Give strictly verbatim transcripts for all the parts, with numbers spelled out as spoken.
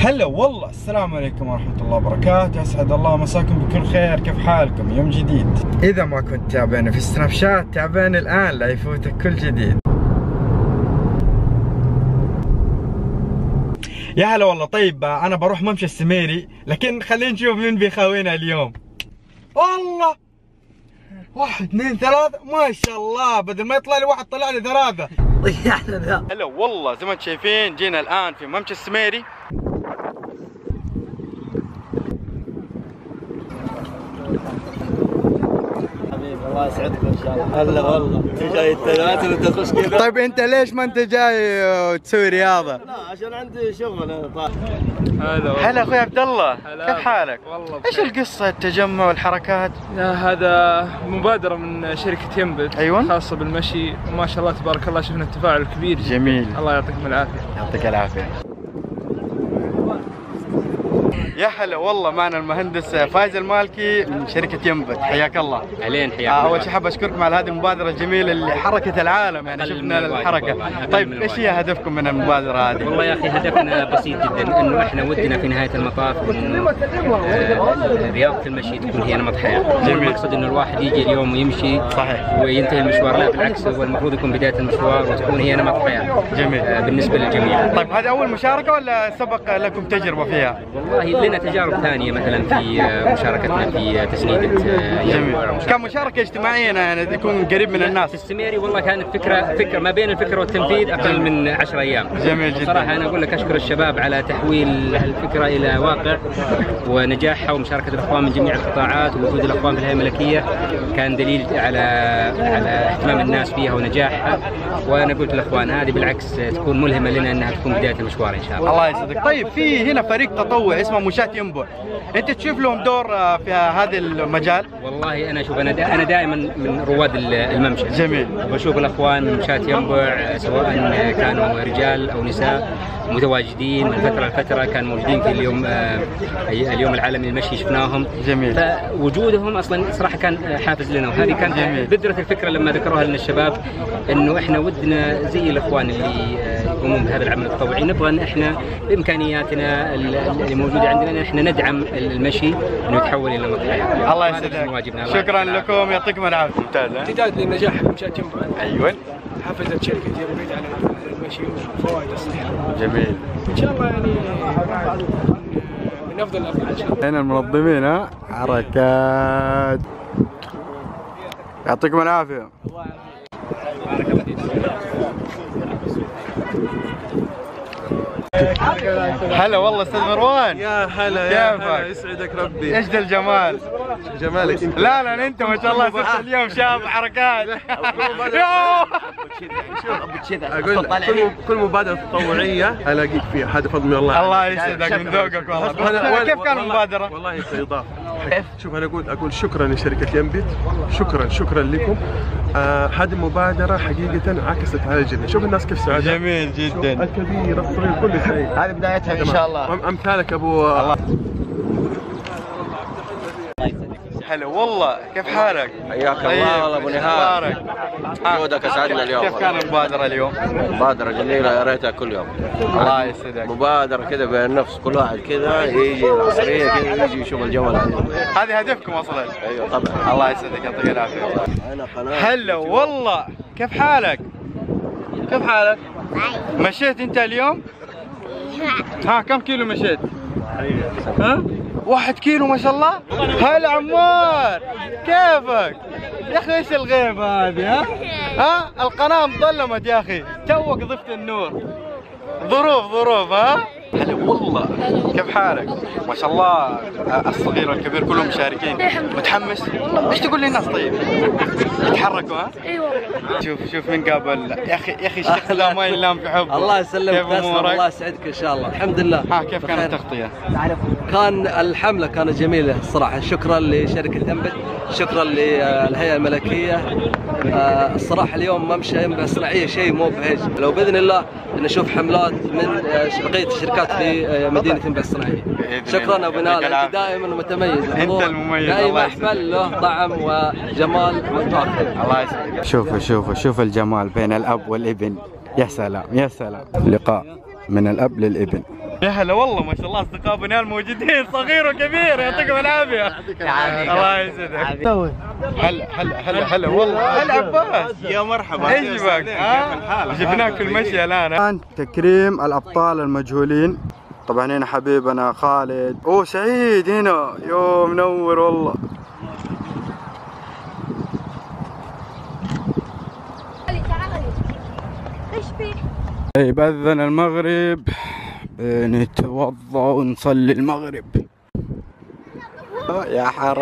هلا والله، السلام عليكم ورحمة الله وبركاته، أسعد الله مساكم بكل خير. كيف حالكم؟ يوم جديد. إذا ما كنت تابعني في السناب شات تابعني الآن لا يفوتك كل جديد. يا هلا والله. طيب أنا بروح ممشى السميري، لكن خلينا نشوف مين بيخاوينا اليوم. والله واحد اثنين ثلاثة، ما شاء الله، بدل ما يطلع لي واحد طلع لي ثلاثة. ضيعنا ذا. هلا والله، زي ما انتم شايفين جينا الآن في ممشى السميري. الله يسعدكم ان شاء الله. هلا والله، انت جاي انت تخش كذا. طيب انت ليش ما انت جاي تسوي رياضه؟ لا عشان عندي شغل انا طالع. هلا هلا اخوي عبد الله، كيف حالك؟ والله ايش القصه التجمع والحركات؟ هذا مبادره من شركه ينبت، ايوه خاصه بالمشي، وما شاء الله تبارك الله شفنا التفاعل الكبير. جميل، الله يعطيكم العافيه. يعطيك العافيه. يا هلا والله، معنا المهندس فايز المالكي من شركة ينبت، حياك الله. اهلين، حياك الله. الله. أول شيء حاب أشكركم على هذه المبادرة الجميلة اللي حركت العالم، يعني شفنا الحركة. طيب إيش هي هدفكم من المبادرة هذه؟ والله يا أخي هدفنا بسيط جدا، إنه إحنا ودنا في نهاية المطاف إنه آه رياضة المشي تكون هي نمط حياة. جميل. المقصد إنه الواحد يجي اليوم ويمشي صحيح وينتهي المشوار، لا بالعكس، هو المفروض يكون بداية المشوار وتكون هي نمط حياة. جميل. آه بالنسبة للجميع. طيب هذه أول مشاركة ولا سبق لكم تجربة فيها؟ والله لنا تجارب ثانية، مثلا في مشاركتنا في تسنيدة. جميل. كان مشاركة اجتماعية يعني تكون قريب من الناس. في السميري والله كانت فكرة فكرة ما بين الفكرة والتنفيذ أقل من عشر أيام. جميل جدا. صراحة أنا أقول لك أشكر الشباب على تحويل الفكرة إلى واقع ونجاحها، ومشاركة الأخوان من جميع القطاعات ووجود الأخوان في الهيئة الملكية كان دليل على على اهتمام الناس فيها ونجاحها. وأنا قلت للأخوان هذه بالعكس تكون ملهمة لنا أنها تكون بداية المشوار إن شاء الله. الله يسعدك. طيب في هنا فريق تطوعي اسمه مشاة ينبع، أنت تشوف لهم دور في هذا المجال؟ والله أنا أشوف أنا دا أنا دائما من رواد الممشى. جميل. بشوف الأخوان من مشاة ينبع سواء كانوا رجال أو نساء متواجدين من فترة لفترة، كانوا موجودين في اليوم آه اليوم العالمي للمشي شفناهم. جميل. فوجودهم أصلا صراحة كان حافز لنا، وهذه كانت بذرة الفكرة لما ذكروها لنا الشباب، إنه إحنا ودنا زي الأخوان اللي يقومون بهذا العمل التطوعي، نبغى إن إحنا بإمكانياتنا اللي موجودة عندنا إن إحنا ندعم المشي إنه يتحول إلى نمط حياة. الله يسعدك. شكرا لكم، يعطيكم العافية. ممتاز. امتداد للنجاح مشاة ينبع. أيوه. حفزت شركة ينبت على المشي وفوائد الصحة. جميل. إن شاء الله يعني من أفضل الأفضل إن شاء الله. هنا المنظمين، ها حركات. يعطيكم العافية. هلا والله استاذ مروان. يا هلا يا كيفك؟ هلا، يسعدك ربي. ايش ذا الجمال؟ جمالك انت. لا لا انت ما شاء الله صرت اليوم شاب حركات. اقول كل كل مبادره تطوعيه الاقيك فيها، هذا فضل من الله. الله يسعدك، من ذوقك والله. كيف كان المبادرة؟ والله سيضاف. شوف انا اقول اقول شكرا لشركه ينبت، شكرا شكرا لكم. آه هذه المبادره حقيقه عكست على الجميع، شوف الناس كيف سعداء. جميل جدا. الكبير الصغير كل شيء. هذه بدايتها ان شاء الله. امثالك ابو الله. هلا والله، كيف حالك؟ حياك الله والله ابو نهار. جودك اسعدنا اليوم. كيف كان المبادرة اليوم؟ مبادرة جميلة، يا ريتها كل يوم. الله يسعدك. مبادرة كذا بين النفس، كل واحد كذا يجي العصرية كذا يجي يشوف الجو العظيم. هذه هدفكم اصلا؟ ايوه طبعا. الله يسعدك، يعطيك العافية. انا قناة. هلا والله، كيف حالك؟ كيف حالك؟ مشيت انت اليوم؟ ها كم كيلو مشيت؟ ها؟ واحد كيلو ما شاء الله؟ هلا عمار، كيفك؟ يا اخي ايش الغيبة هذه؟ ها؟ ها؟ القناة مظلمت يا اخي، توك ضفت النور. ظروف ظروف. ها؟ هلا والله، كيف حالك؟ ما شاء الله الصغير والكبير كلهم مشاركين. متحمس؟ ايش تقول للناس طيب؟ يتحركوا ها؟ ايوه. شوف شوف من قبل، يا اخي يا اخي الشيخ ذا ما ينام في حبه. الله يسلمك، كيف امورك؟ الله يسعدك ان شاء الله. الحمد لله. ها كيف كانت التغطية؟ كان الحملة كانت جميلة الصراحة، شكرا لشركة ينبت، شكرا للهيئة الملكية. الصراحة اليوم ممشى ينبع الصناعية شيء مو بهيج، لو بإذن الله نشوف حملات من بقية الشركات في مدينة ينبع الصناعية. شكرا أبو نال، أنت دائما متميز. أنت المميز. دائما حفل له طعم وجمال وفاخر. الله يسعدك. شوفوا شوفوا شوفوا الجمال بين الأب والابن. يا سلام يا سلام، لقاء من الأب للابن. يا هلا والله ما شاء الله اصدقاء بنيان موجودين صغير وكبير يعطيكم العافيه. الله يسعدك. هلا هلا هلا هلا والله هلا عباس يا مرحبا. ايش بك؟ ها جبناك في المشي الان. الان تكريم الابطال المجهولين. طبعا هنا حبيبنا خالد. اوه سعيد هنا. يو منور والله. طيب أذن المغرب نتوضأ ونصلي المغرب. يا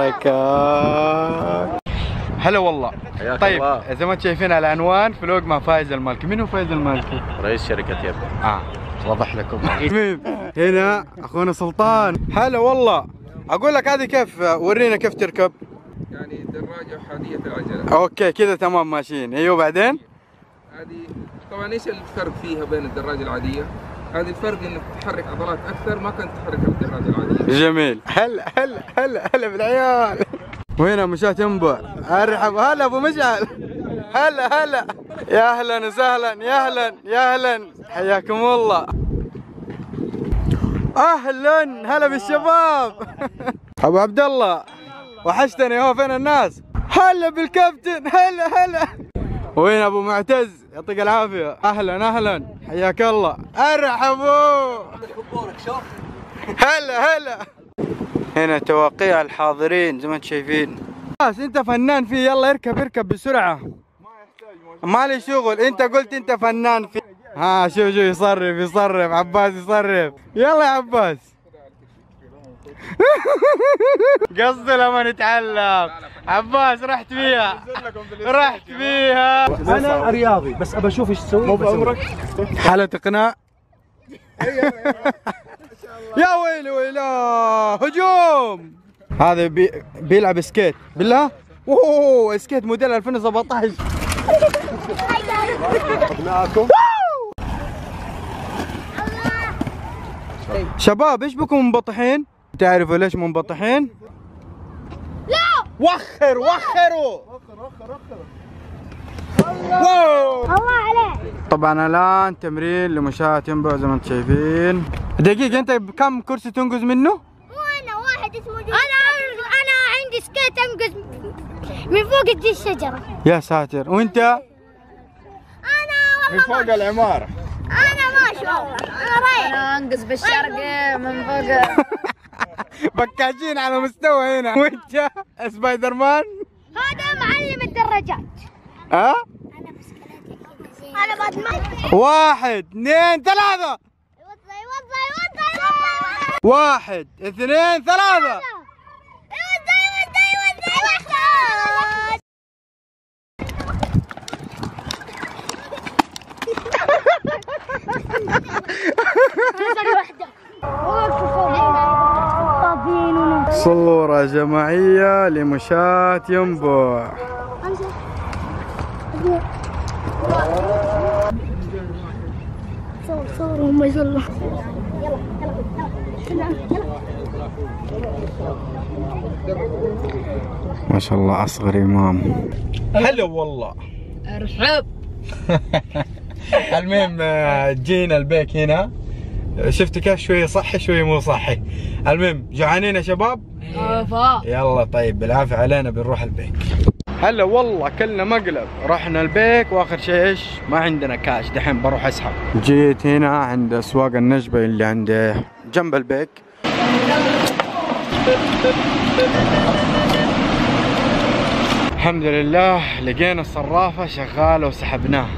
حركات. هلا والله. طيب الله. زي ما انتم شايفين العنوان فلوق مع فايز المالكي. من هو فايز المالكي؟ رئيس شركة يمبت. اه وضح لكم. هنا اخونا سلطان. هلا والله. اقول لك هذه كيف؟ ورينا كيف تركب. يعني دراجة أحادية العجلة. اوكي كذا تمام ماشيين. ايوه بعدين؟ هذه طبعا ايش الفرق فيها بين الدراجة العادية؟ هذه الفرق انك تحرك عضلات اكثر ما كانت تحرك الدراجة العادية. جميل. هلا هلا هلا هلا بالعيال. وهنا مشاة ينبع. ارحب. هلا ابو مشعل. هلا هلا. يا اهلا وسهلا. يا اهلا يا اهلا. حياكم الله. اهلا هلا بالشباب. ابو عبد الله وحشتني. هو فين الناس؟ هلا بالكابتن. هلا هلا. وين ابو معتز يعطيك العافيه. اهلا اهلا حياك الله. ارحبوا. هلا هلا. هنا توقيع الحاضرين زي ما انتم شايفين. خلاص انت فنان فيه. يلا اركب اركب بسرعه. ما لي شغل. انت قلت انت فنان فيه. ها شوف شوف يصرف يصرف. عباس يصرف. يلا يا عباس. قصدي لما نتعلم. عباس رحت فيها رحت فيها. انا رياضي بس ابى اشوف ايش تسوي. مو بعمرك حالة اقناع. يا ويلي ويلا هجوم. هذا بي... بيلعب سكيت بالله. اوه سكيت موديل ألفين وسبعطعش. شباب ايش بكم منبطحين؟ تعرفوا ليش منبطحين؟ لا وخر وخروا. وخر وخر وخر. واو الله عليك. طبعا الان تمرين لمشاة ينبع زي ما انتم شايفين. دقيقة انت بكم كرسي تنقز منه؟ مو انا واحد اسمه انا انا عندي سكيت انقز من فوق دي الشجرة. يا ساتر. وانت؟ انا والله من فوق العمارة. انا ما شاء الله انا رايح. انا انقز بالشرق من فوق. بكاجين على مستوى هنا. وانت سبايدر مان؟ هذا معلم الدراجات. ها؟ انا بسكليتي انا باتمان. واحد اثنين ثلاثة. يوطي يوطي يوطي يوطي. واحد اثنين ثلاثة. يوطي يوطي يوطي يوطي. صورة جماعية لمشاة ينبع. صور صور هم يصلوا. يلا يلا يلا. ما شاء الله اصغر امام. هلا والله. ارحب. المهم جينا البيك هنا. شفت كيف شوية صحي شوية مو صحي. المهم جوعانين يا شباب؟ يلا طيب بالعافية علينا بنروح البيك. هلا والله اكلنا مقلب. رحنا البيك واخر شيء ايش؟ ما عندنا كاش. دحين بروح اسحب. جيت هنا عند اسواق النجبة اللي عند جنب البيك. الحمد لله لقينا الصرافة شغالة وسحبناها.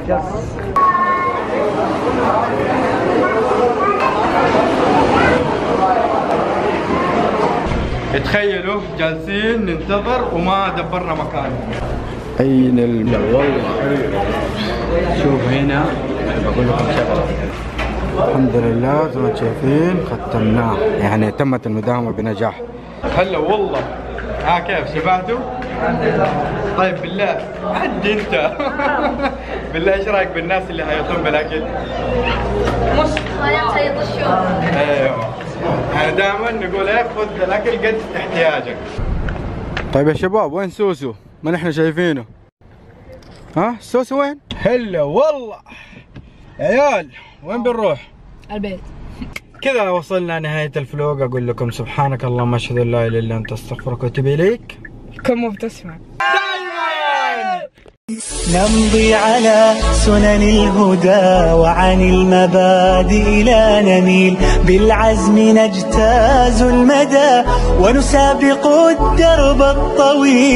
تخيلوا جالسين ننتظر وما دبرنا مكان. اين الم... والله شوف هنا بقول لكم شغله. الحمد لله زي ما انتم شايفين ختمناه. يعني تمت المداومة بنجاح. هلا والله. ها كيف شبعتوا؟ طيب بالله عدي انت. بالله ايش رايك بالناس اللي هيطون بالاكل؟ مش هيطشون. ايوه يعني دائما نقول ايه خذ الاكل قد احتياجك. طيب يا شباب وين سوسو؟ ما نحن شايفينه. ها سوسو وين؟ هلا والله. عيال وين بنروح؟ البيت. كذا وصلنا نهاية الفلوق. أقول لكم سبحانك اللهم أشهد أن لا إله إلا أنت أستغفرك وأتوب إليك. كم مبتسمة نمضي على سنن الهدى وعن المبادئ لا نميل، بالعزم نجتاز المدى ونسابق الدرب الطويل.